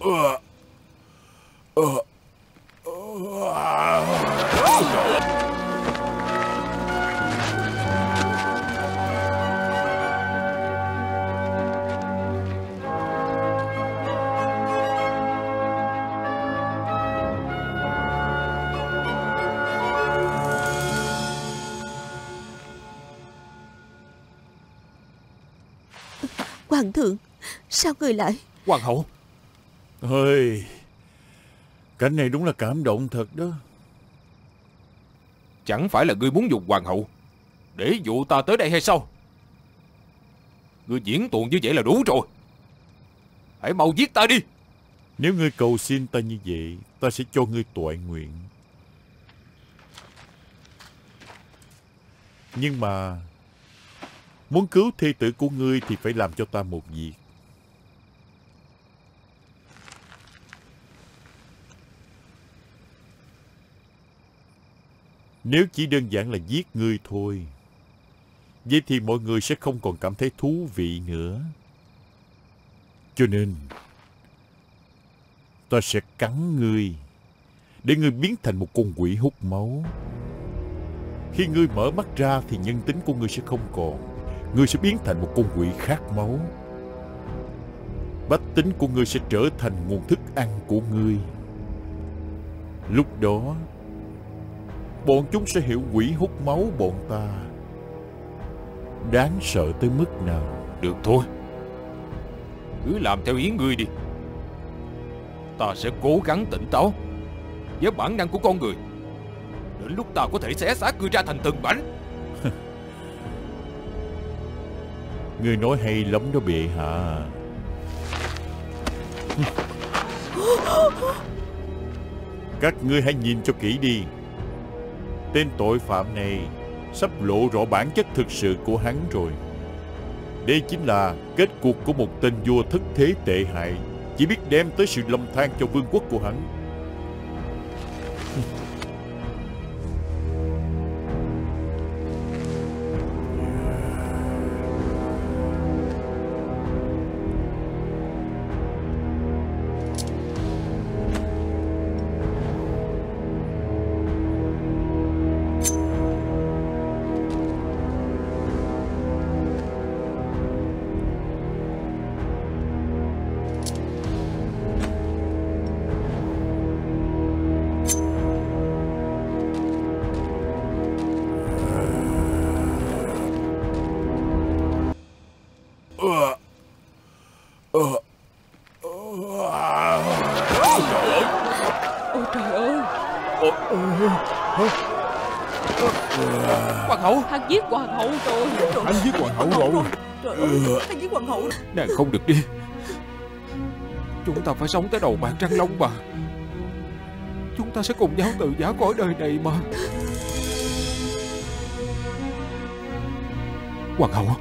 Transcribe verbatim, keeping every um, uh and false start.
Hoàng thượng, sao người lại? Hoàng hậu. Ơi, cảnh này đúng là cảm động thật đó. Chẳng phải là ngươi muốn dùng hoàng hậu để dụ ta tới đây hay sao? Ngươi diễn tuồng như vậy là đủ rồi. Hãy mau giết ta đi. Nếu ngươi cầu xin ta như vậy, ta sẽ cho ngươi toại nguyện. Nhưng mà muốn cứu thê tử của ngươi thì phải làm cho ta một việc. Nếu chỉ đơn giản là giết ngươi thôi, vậy thì mọi người sẽ không còn cảm thấy thú vị nữa. Cho nên ta sẽ cắn ngươi, để ngươi biến thành một con quỷ hút máu. Khi ngươi mở mắt ra thì nhân tính của ngươi sẽ không còn. Ngươi sẽ biến thành một con quỷ khát máu. Bách tính của ngươi sẽ trở thành nguồn thức ăn của ngươi. Lúc đó bọn chúng sẽ hiểu quỷ hút máu bọn ta đáng sợ tới mức nào. Được thôi, cứ làm theo ý ngươi đi. Ta sẽ cố gắng tỉnh táo với bản năng của con người. Đến lúc ta có thể xé xác ngươi ra thành từng mảnh. Ngươi nói hay lắm đó bệ hạ. Các ngươi hãy nhìn cho kỹ đi. Tên tội phạm này sắp lộ rõ bản chất thực sự của hắn rồi. Đây chính là kết cục của một tên vua thất thế tệ hại, chỉ biết đem tới sự lầm than cho vương quốc của hắn. Hoàng hậu. Hắn giết hoàng hậu rồi. Hắn giết hoàng hậu rồi. Trời ơi, hắn giết hoàng hậu. Nàng không được đi. Chúng ta phải sống tới đầu bạc trăng long mà. Chúng ta sẽ cùng nhau tự giá cõi đời này mà. Hoàng hậu.